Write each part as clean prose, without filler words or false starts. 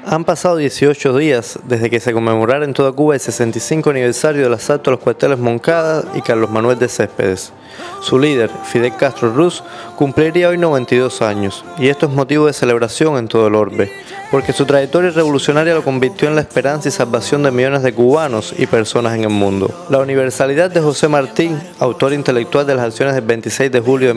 Han pasado 18 días desde que se conmemorara en toda Cuba el 65 aniversario del asalto a los cuarteles Moncada y Carlos Manuel de Céspedes. Su líder, Fidel Castro Ruz, cumpliría hoy 92 años, y esto es motivo de celebración en todo el orbe, porque su trayectoria revolucionaria lo convirtió en la esperanza y salvación de millones de cubanos y personas en el mundo. La universalidad de José Martín, autor intelectual de las acciones del 26 de julio de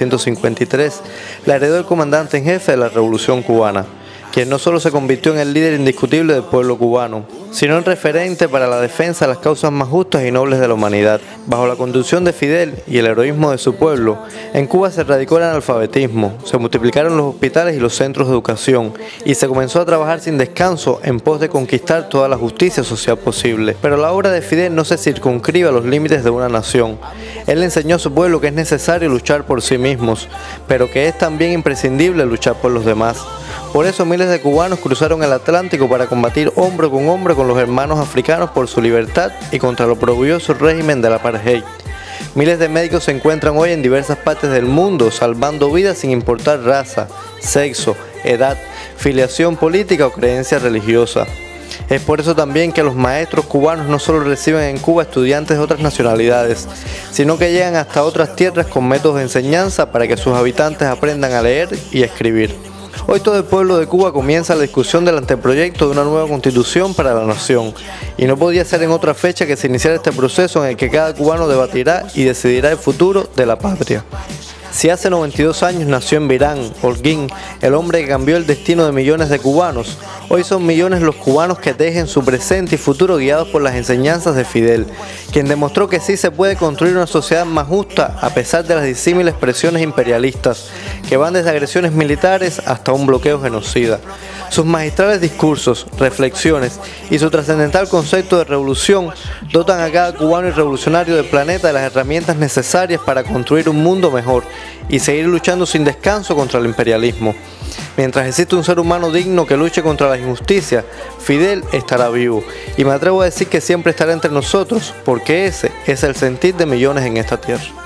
1953, la heredó el comandante en jefe de la Revolución Cubana, quien no solo se convirtió en el líder indiscutible del pueblo cubano, sino en referente para la defensa de las causas más justas y nobles de la humanidad. Bajo la conducción de Fidel y el heroísmo de su pueblo, en Cuba se erradicó el analfabetismo, se multiplicaron los hospitales y los centros de educación, y se comenzó a trabajar sin descanso en pos de conquistar toda la justicia social posible. Pero la obra de Fidel no se circunscribe a los límites de una nación. Él enseñó a su pueblo que es necesario luchar por sí mismos, pero que es también imprescindible luchar por los demás. Por eso miles de cubanos cruzaron el Atlántico para combatir hombro con los hermanos africanos por su libertad y contra el oprobioso régimen del apartheid. Miles de médicos se encuentran hoy en diversas partes del mundo salvando vidas sin importar raza, sexo, edad, filiación política o creencia religiosa. Es por eso también que los maestros cubanos no solo reciben en Cuba estudiantes de otras nacionalidades, sino que llegan hasta otras tierras con métodos de enseñanza para que sus habitantes aprendan a leer y a escribir. Hoy todo el pueblo de Cuba comienza la discusión del anteproyecto de una nueva constitución para la nación, y no podía ser en otra fecha que se iniciara este proceso en el que cada cubano debatirá y decidirá el futuro de la patria. Si hace 92 años nació en Virán, Holguín, el hombre que cambió el destino de millones de cubanos, hoy son millones los cubanos que tejen su presente y futuro guiados por las enseñanzas de Fidel, quien demostró que sí se puede construir una sociedad más justa a pesar de las disímiles presiones imperialistas, que van desde agresiones militares hasta un bloqueo genocida. Sus magistrales discursos, reflexiones y su trascendental concepto de revolución dotan a cada cubano y revolucionario del planeta de las herramientas necesarias para construir un mundo mejor y seguir luchando sin descanso contra el imperialismo. Mientras existe un ser humano digno que luche contra la injusticia, Fidel estará vivo, y me atrevo a decir que siempre estará entre nosotros, porque ese es el sentir de millones en esta tierra.